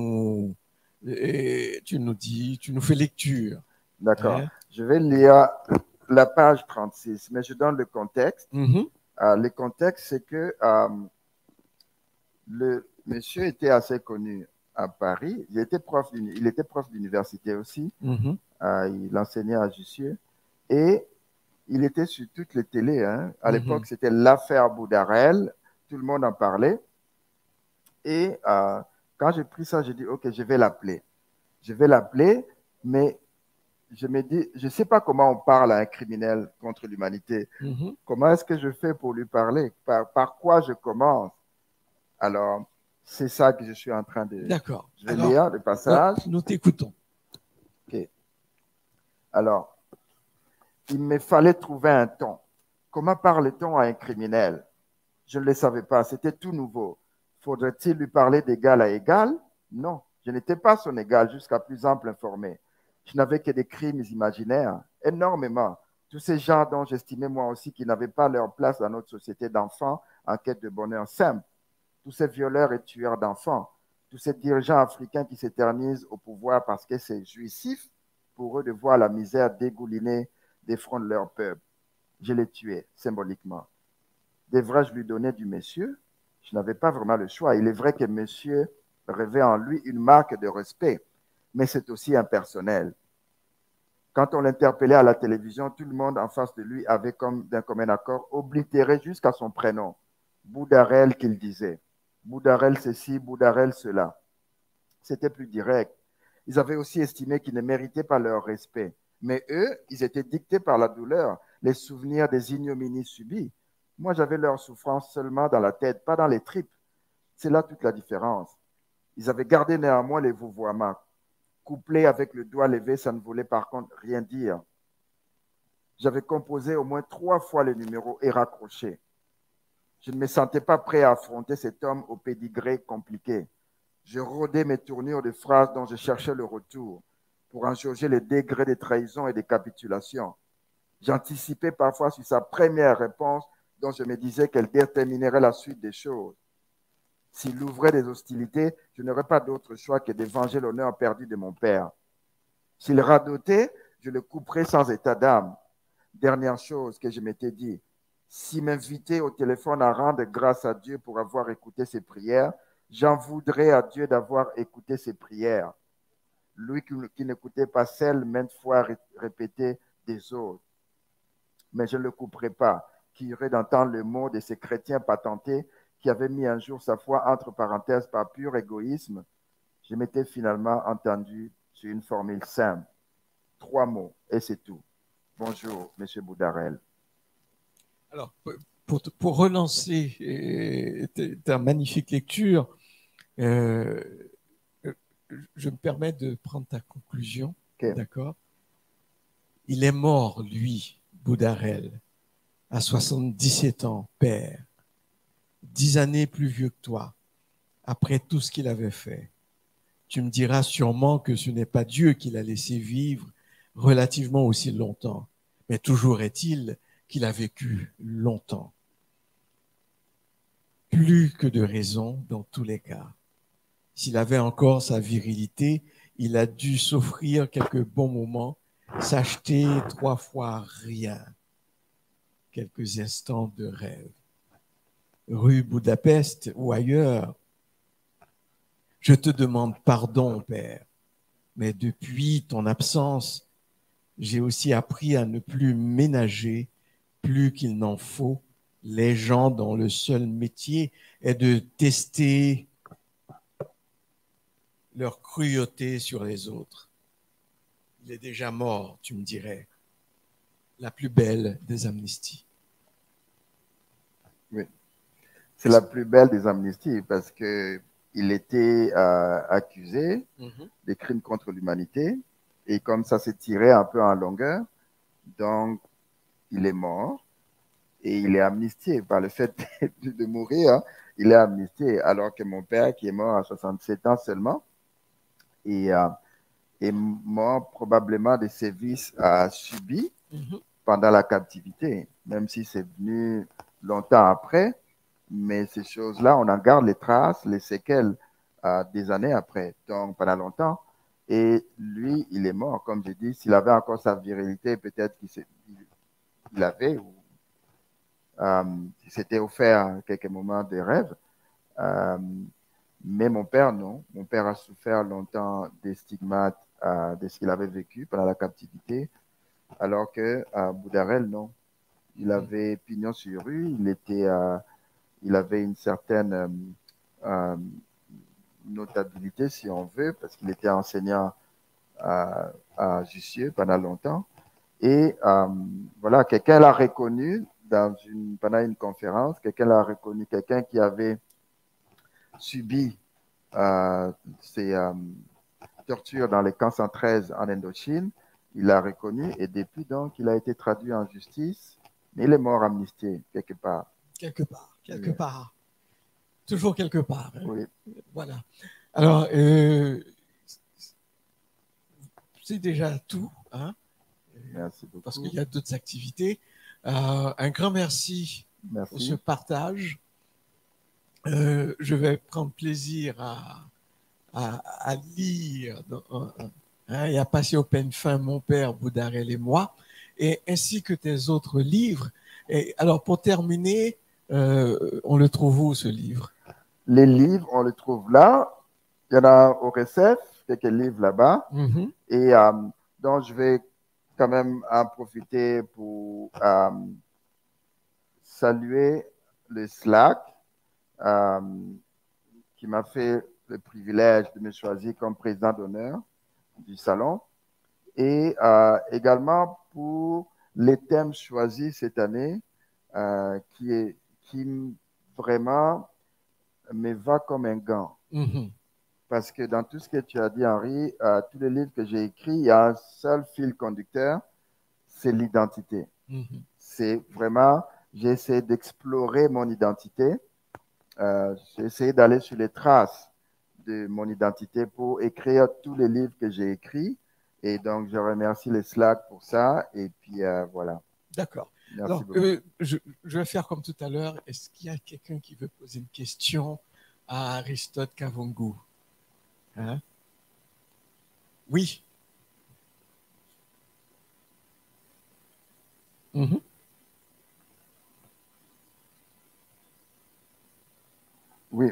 tu nous dis, tu nous fais lecture. d'accord. Hein. Je vais lire la page 36, mais je donne le contexte. Mhm. Le contexte, c'est que le monsieur était assez connu à Paris. Il était prof d'université aussi. Mhm. Il enseignait à Jussieu. Et il était sur toutes les télés, hein. À l'époque, Mhm. c'était l'affaire Boudarel. Tout le monde en parlait. Et quand j'ai pris ça, j'ai dit, OK, je vais l'appeler. Je vais l'appeler, mais je me dis, je ne sais pas comment on parle à un criminel contre l'humanité. Mhm. Comment est-ce que je fais pour lui parler? Par quoi je commence? Alors, c'est ça que je suis en train de... D'accord. Je vais Alors, lire le passage. nous t'écoutons. OK. Alors, il me fallait trouver un ton. Comment parle-t-on à un criminel? Je ne le savais pas, c'était tout nouveau. Faudrait-il lui parler d'égal à égal? Non, je n'étais pas son égal jusqu'à plus ample informé. Je n'avais que des crimes imaginaires, énormément. Tous ces gens dont j'estimais moi aussi qu'ils n'avaient pas leur place dans notre société d'enfants en quête de bonheur simple. Tous ces violeurs et tueurs d'enfants. Tous ces dirigeants africains qui s'éternisent au pouvoir parce que c'est jouissif pour eux de voir la misère dégouliner des fronts de leur peuple. Je les tuais symboliquement. Devrais-je lui donner du monsieur? Je n'avais pas vraiment le choix. Il est vrai que monsieur revêt en lui une marque de respect, mais c'est aussi impersonnel. Quand on l'interpellait à la télévision, tout le monde en face de lui avait comme d'un commun accord oblitéré jusqu'à son prénom. Boudarel qu'il disait. Boudarel ceci, Boudarel cela. C'était plus direct. Ils avaient aussi estimé qu'ils ne méritaient pas leur respect. Mais eux, ils étaient dictés par la douleur, les souvenirs des ignominies subies. Moi, j'avais leur souffrance seulement dans la tête, pas dans les tripes. C'est là toute la différence. Ils avaient gardé néanmoins les vouvoiements. Couplé avec le doigt levé, ça ne voulait par contre rien dire. J'avais composé au moins 3 fois le numéro et raccroché. Je ne me sentais pas prêt à affronter cet homme au pédigré compliqué. Je rôdais mes tournures de phrases dont je cherchais le retour pour en jauger les degrés de trahison et de capitulation. J'anticipais parfois sur sa première réponse dont je me disais qu'elle déterminerait la suite des choses. S'il ouvrait des hostilités, je n'aurais pas d'autre choix que de venger l'honneur perdu de mon père. S'il radotait, je le couperais sans état d'âme. Dernière chose que je m'étais dit, s'il m'invitait au téléphone à rendre grâce à Dieu pour avoir écouté ses prières, j'en voudrais à Dieu d'avoir écouté ses prières. Lui qui n'écoutait pas celles maintes fois répétées des autres. Mais je ne le couperai pas, qui irait d'entendre le mot de ces chrétiens patentés qui avaient mis un jour sa foi entre parenthèses par pur égoïsme. Je m'étais finalement entendu sur une formule simple. 3 mots, et c'est tout. Bonjour, M. Boudarel. Alors, pour relancer ta magnifique lecture, je me permets de prendre ta conclusion. Okay. D'accord? Il est mort, lui, Boudarel, à 77 ans, père, 10 années plus vieux que toi, après tout ce qu'il avait fait. Tu me diras sûrement que ce n'est pas Dieu qui l'a laissé vivre relativement aussi longtemps, mais toujours est-il qu'il a vécu longtemps. Plus que de raison dans tous les cas. S'il avait encore sa virilité, il a dû s'offrir quelques bons moments, s'acheter 3 fois rien, quelques instants de rêve. Rue Budapest ou ailleurs, je te demande pardon, Père, mais depuis ton absence, j'ai aussi appris à ne plus ménager, plus qu'il n'en faut, les gens dont le seul métier est de tester leur cruauté sur les autres. Il est déjà mort, tu me dirais. La plus belle des amnisties. Oui, c'est la plus belle des amnisties parce qu'il était accusé des crimes contre l'humanité et comme ça s'est tiré un peu en longueur, donc il est mort et il est amnistié par le fait de mourir, hein, il est amnistié alors que mon père qui est mort à 67 ans seulement et est mort probablement des sévices subis pendant la captivité, même si c'est venu longtemps après, mais ces choses-là, on en garde les traces, les séquelles des années après, donc pendant longtemps. Et lui, il est mort, comme j'ai dit, s'il avait encore sa virilité, peut-être qu'il avait, ou il s'était offert quelques moments de rêve. Mais mon père, non. Mon père a souffert longtemps des stigmates de ce qu'il avait vécu pendant la captivité, alors que Boudarel, non. Il avait pignon sur rue, il avait une certaine notabilité, si on veut, parce qu'il était enseignant à Jussieu pendant longtemps. Et voilà, quelqu'un l'a reconnu pendant une conférence, quelqu'un l'a reconnu, quelqu'un qui avait subi ces tortures dans les camps 113 en Indochine, il l'a reconnu et depuis donc il a été traduit en justice, mais il est mort amnistié quelque part. Quelque part. Toujours quelque part. Hein? Oui. Voilà. Alors, c'est déjà tout. Hein? Merci beaucoup. Parce qu'il y a d'autres activités. Un grand merci pour ce partage. Je vais prendre plaisir à lire et à passer au peigne fin Mon père, Boudarel et moi, et ainsi que tes autres livres. Et alors, pour terminer, on le trouve où, ce livre? Les livres, on le trouve là. Il y en a au RSF, quelques livres là-bas. Et donc, je vais quand même en profiter pour saluer le Slack qui m'a fait le privilège de me choisir comme président d'honneur du salon. Et également pour les thèmes choisis cette année, qui vraiment me va comme un gant. Parce que dans tout ce que tu as dit, Henri, tous les livres que j'ai écrits, il y a un seul fil conducteur, c'est l'identité. C'est vraiment, j'ai essayé d'explorer mon identité. J'ai essayé d'aller sur les traces de mon identité pour écrire tous les livres que j'ai écrits. Et donc, je remercie les Slack pour ça. Et puis, voilà. D'accord. Merci Alors, beaucoup. je vais faire comme tout à l'heure. Est-ce qu'il y a quelqu'un qui veut poser une question à Aristote Kavungu? Hein? Oui. Oui.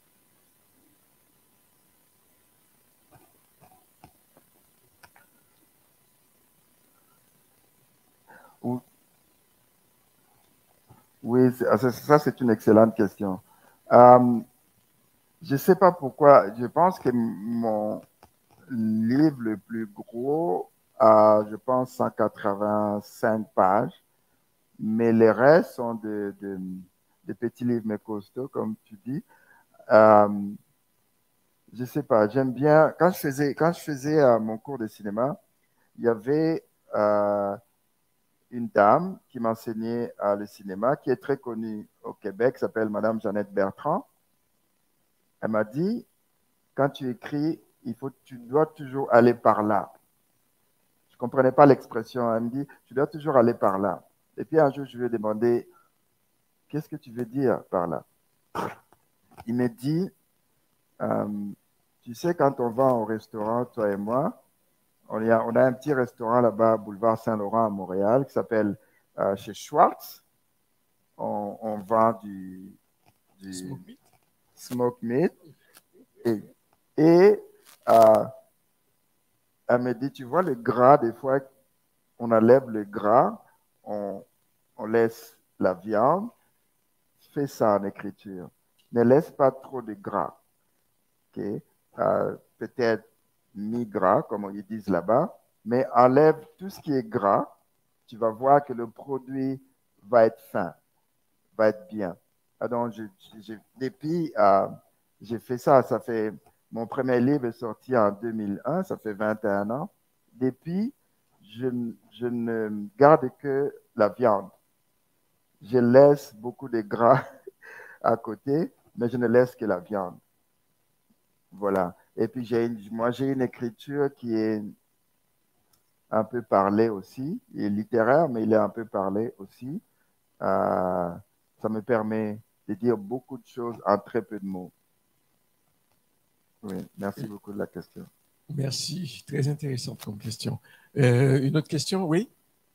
Oui, ça c'est une excellente question. Je ne sais pas pourquoi. Je pense que mon livre le plus gros a, je pense, 185 pages, mais les restes sont de petits livres mais costauds, comme tu dis. Je ne sais pas, j'aime bien. Quand je faisais mon cours de cinéma, il y avait une dame qui m'enseignait le cinéma, qui est très connue au Québec, s'appelle Madame Jeannette Bertrand. Elle m'a dit, quand tu écris, tu dois toujours aller par là. Je ne comprenais pas l'expression. Elle me dit, tu dois toujours aller par là. Et puis un jour, je lui ai demandé, qu'est-ce que tu veux dire par là? Il me dit, tu sais, quand on va au restaurant, toi et moi, on a un petit restaurant là-bas, boulevard Saint-Laurent à Montréal, qui s'appelle chez Schwartz. On vend du smoke meat. Et elle me dit, tu vois le gras, des fois, on enlève le gras, on laisse la viande, fais ça en écriture. Ne laisse pas trop de gras. Okay? Peut-être mi-gras, comme ils disent là-bas, mais enlève tout ce qui est gras, tu vas voir que le produit va être fin, va être bien. Donc, depuis, j'ai fait ça, mon premier livre est sorti en 2001, ça fait 21 ans. Depuis, je ne garde que la viande. Je laisse beaucoup de gras à côté, mais je ne laisse que la viande. Voilà. Et puis, moi, j'ai une écriture qui est un peu parlée aussi. Il est littéraire, mais il est un peu parlé aussi. Ça me permet de dire beaucoup de choses en très peu de mots. Oui, merci beaucoup de la question. Merci, très intéressante comme question. Une autre question, oui?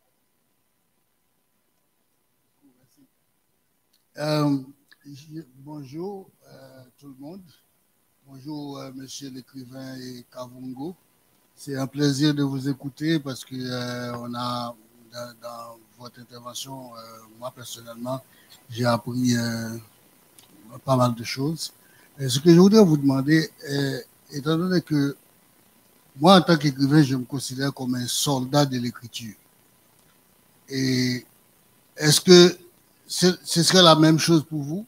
Bonjour tout le monde. Bonjour monsieur l'écrivain et Kavungu. C'est un plaisir de vous écouter parce que on a dans votre intervention, moi personnellement, j'ai appris pas mal de choses. Et ce que je voudrais vous demander, étant donné que moi, en tant qu'écrivain, je me considère comme un soldat de l'écriture. Et est-ce que ce serait la même chose pour vous?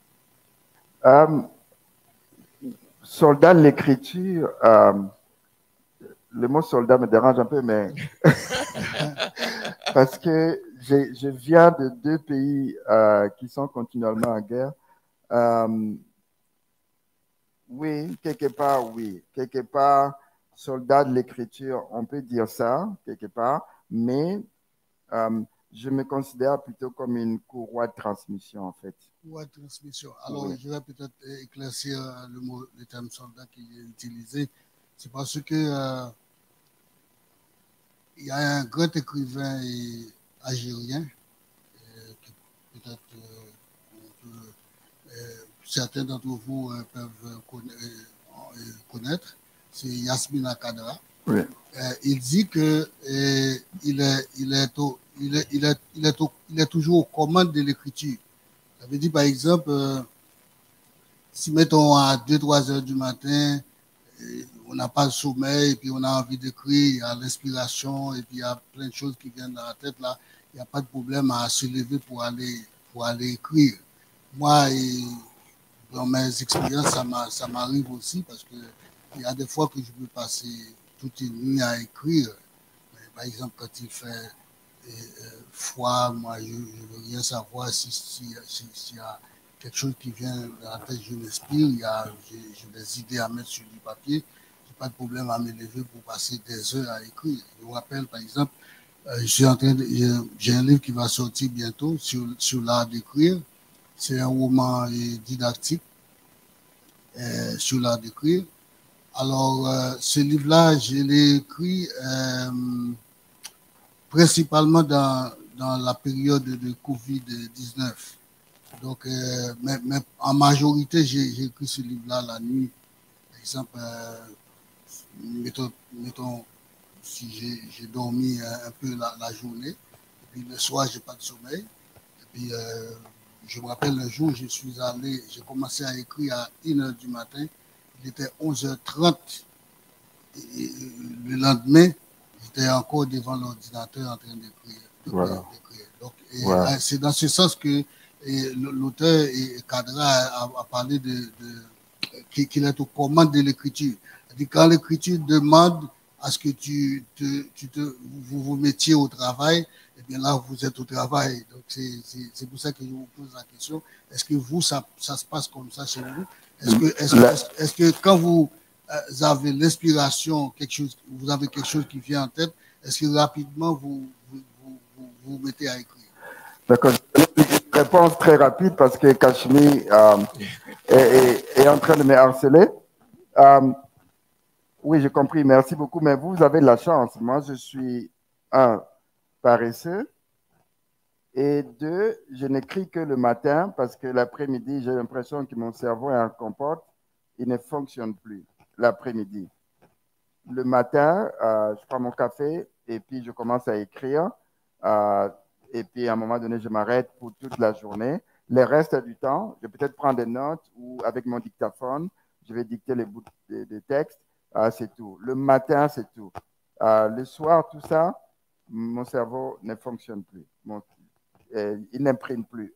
Soldat de l'écriture, le mot soldat me dérange un peu, mais parce que je viens de deux pays qui sont continuellement en guerre. Oui, quelque part, oui. Quelque part, soldat de l'écriture, on peut dire ça, quelque part, mais je me considère plutôt comme une courroie de transmission, en fait. Courroie de transmission. Alors, oui. Je vais peut-être éclaircir le terme soldat qui est utilisé. C'est parce que il y a un grand écrivain algérien, peut-être certains d'entre vous peuvent connaître, connaître, c'est Yasmina Kadra. Oui. Il dit que il est toujours aux commandes de l'écriture. Ça veut dire, par exemple, si mettons à 2-3 heures du matin, on n'a pas le sommeil, et puis on a envie d'écrire, il y a l'inspiration, et puis il y a plein de choses qui viennent dans la tête, là, il n'y a pas de problème à se lever pour aller écrire. Moi, dans mes expériences, ça m'arrive aussi, parce que il y a des fois que je peux passer toute une nuit à écrire. Mais, par exemple, quand il fait froid, moi, je ne veux rien savoir s'il y a quelque chose qui vient dans la tête, je m'inspire, j'ai des idées à mettre sur du papier, je n'ai pas de problème à me lever pour passer des heures à écrire. Je vous rappelle, par exemple, j'ai un livre qui va sortir bientôt sur l'art d'écrire. C'est un roman didactique sur l'art d'écrire. Alors, ce livre-là, je l'ai écrit principalement dans la période de Covid-19. Donc, mais en majorité, j'ai écrit ce livre-là la nuit. Par exemple, mettons si j'ai dormi un peu la journée, et puis le soir, je n'ai pas de sommeil. Et puis, je me rappelle un jour, j'ai commencé à écrire à 1h du matin. Il était 11h30. Et le lendemain, j'étais encore devant l'ordinateur en train d'écrire. Voilà. Donc, c'est dans ce sens que l'auteur Kadra a parlé qu'il est aux commandes de l'écriture. Quand l'écriture demande à ce que vous vous mettiez au travail, eh bien là, vous êtes au travail. Donc, c'est pour ça que je vous pose la question. Est-ce que vous, ça se passe comme ça chez vous? Est-ce que quand vous avez l'inspiration, vous avez quelque chose qui vient en tête, est-ce que rapidement vous mettez à écrire? D'accord. Réponse très rapide parce que Kashmi est en train de me harceler. Oui, j'ai compris. Merci beaucoup. Mais vous avez de la chance. Moi, je suis paresseux. Et 2, je n'écris que le matin parce que l'après-midi, j'ai l'impression que mon cerveau est en compote. Il ne fonctionne plus l'après-midi. Le matin, je prends mon café et puis je commence à écrire. Et puis, à un moment donné, je m'arrête pour toute la journée. Le reste du temps, je vais peut-être prendre des notes ou avec mon dictaphone, je vais dicter les bouts de texte. C'est tout. Le matin, c'est tout. Le soir, tout ça, mon cerveau ne fonctionne plus. Il n'imprime plus.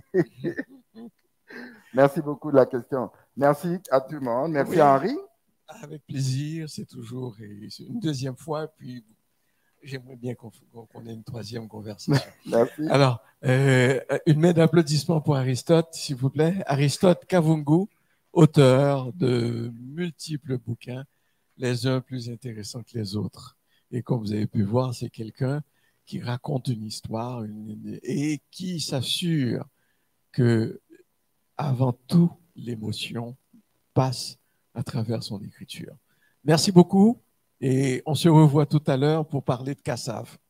Merci beaucoup de la question. Merci à tout le monde. Merci Henri. Avec plaisir, c'est toujours une deuxième fois, puis j'aimerais bien qu'on ait une troisième conversation. Merci. Alors, une main d'applaudissement pour Aristote, s'il vous plaît. Aristote Kavungu, auteur de multiples bouquins, les uns plus intéressants que les autres. Et comme vous avez pu voir, c'est quelqu'un qui raconte une histoire et qui s'assure que, avant tout, l'émotion passe à travers son écriture. Merci beaucoup et on se revoit tout à l'heure pour parler de Kassav.